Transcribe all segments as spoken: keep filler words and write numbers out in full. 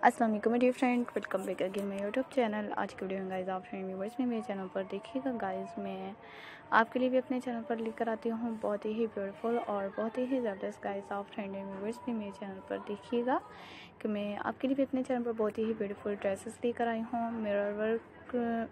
अस्सलाम वालेकुम मेरे friend, welcome back again my YouTube channel. आज की वीडियो में गाइस आप फ्रेंड व्यूवर्स में मेरे चैनल पर देखिएगा। गाइस मैं आपके लिए भी अपने चैनल पर लेकर आती हूँ बहुत ही ब्यूटीफुल और बहुत ही ज़बरदस्त। गाइस आप फ्रेंड व्यूवर्स में मेरे चैनल पर देखिएगा कि मैं आपके लिए भी अपने चैनल पर बहुत ही ब्यूटीफुल ड्रेसेस लेकर आई हूँ। मिरर वर्क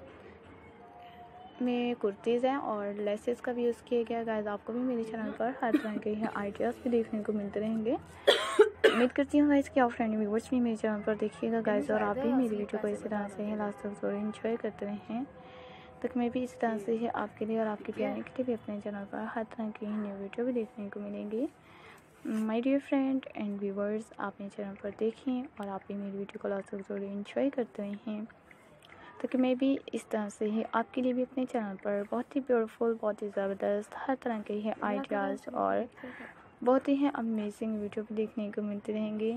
में कुर्तीज़ हैं और लेसेस का भी यूज़ किया गया। गाइस आपको भी मेरे चैनल पर हर तरह के आइडियाज़ भी देखने को मिलते रहेंगे। उम्मीद करती हूँ गाइस कि आप फ्रेंड व्यूवर्स भी मेरे चैनल पर देखिएगा गाइस, और आप भी मेरी वीडियो को इसी तरह से ही लास्ट तक जरूर एंजॉय करते रहें। तक मैं भी इसी तरह से ही आपके लिए और आपके प्यारे के लिए भी अपने चैनल पर हर तरह की न्यू वीडियो भी देखने को मिलेंगी। My dear friend and viewers, आप मेरे चैनल पर देखें और आप भी मेरी वीडियो को लास्ट तक जरूर एंजॉय करते रहें, ताकि मैं भी इस तरह से ही आपके लिए भी अपने चैनल पर बहुत ही ब्यूटीफुल, बहुत ही ज़बरदस्त हर तरह के ही आइडियाज़ और बहुत ही अमेजिंग वीडियो भी देखने को मिलते रहेंगे।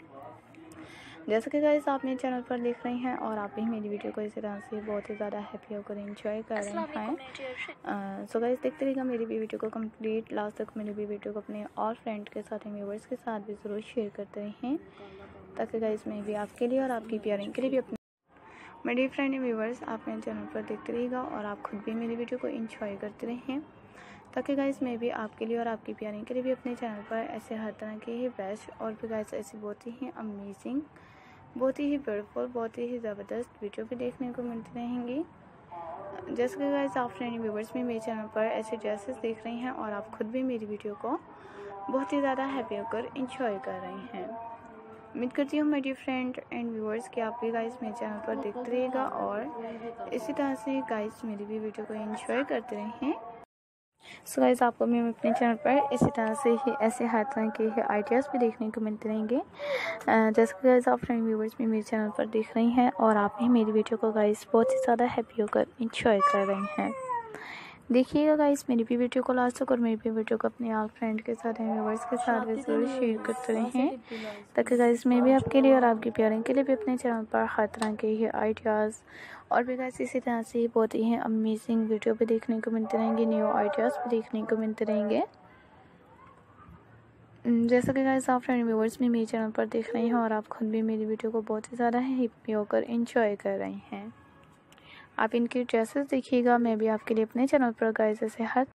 जैसे कि गाइस आप मेरे चैनल पर देख रहे हैं और आप भी मेरी वीडियो को इसी तरह से बहुत ही ज़्यादा हैप्पी होकर एंजॉय कर रहे हैं। सो गाइस देखते रहिएगा मेरी भी वीडियो को कंप्लीट लास्ट तक। मेरी भी वीडियो को अपने और फ्रेंड के साथ व्यूवर्स के साथ भी ज़रूर शेयर करते रहें, ताकि गाइस मैं भी आपके लिए और आपकी प्यारिंग के लिए भी अपने मेरे फ्रेंड व्यूवर्स आप मेरे चैनल पर देखते रहिएगा और आप खुद भी मेरी वीडियो को एंजॉय करते रहें, ताकि गाइस मैं भी आपके लिए और आपकी प्यारिंग के लिए भी अपने चैनल पर ऐसे हर तरह के ही बेस्ट और भी गाइस ऐसी बहुत ही अमेजिंग, बहुत ही ब्यूटीफुल, बहुत ही ज़बरदस्त वीडियो भी देखने को मिलती रहेंगी। जैसे कि गाइस आप फ्रेंड व्यूवर्स में मेरे चैनल पर ऐसे ड्रेसेस देख रहे हैं और आप खुद भी मेरी वीडियो को बहुत ही ज़्यादा हैप्पी होकर इंजॉय कर रहे हैं। उम्मीद करती हूँ मेरी फ्रेंड एंड व्यूवर्स कि आप भी गाइस मेरे चैनल पर देखते रहिएगा और इसी तरह से गाइस मेरी भी वीडियो को एंजॉय करते रहें। सो गाइस आपको भी अपने चैनल पर इसी तरह से ही ऐसे हर तरह के आइडियाज़ भी देखने को मिलते रहेंगे। जैसे कि गाइस आप फ्रेंड व्यूवर्स भी मेरे चैनल पर देख रही हैं और आप भी मेरी वीडियो को गाइस बहुत ही ज़्यादा हैप्पी होकर इंजॉय कर रही हैं। देखिएगा गाइस मेरी भी वीडियो को लास्ट तक और मेरी भी वीडियो को अपने आप फ्रेंड के साथ व्यूवर्स के साथ भी जरूर शेयर करते रहें, ताकि गाइस मैं भी आपके लिए और आपकी प्यारिंग के लिए भी अपने चैनल पर हर तरह के ही आइडियाज़ और भी गाइस इसी तरह से बहुत ही अमेजिंग वीडियो भी देखने को मिलते रहेंगे, न्यू आइडियाज़ भी देखने को मिलते रहेंगे। जैसा कि गाइस आप फ्रेंड व्यूवर्स भी मेरे चैनल पर देख रहे हैं और आप खुद भी मेरी वीडियो को बहुत ही ज़्यादा हैप्पी होकर एंजॉय कर रहे हैं। आप इनकी ड्रेसेस देखिएगा, मैं भी आपके लिए अपने चैनल पर गाइस ऐसे हर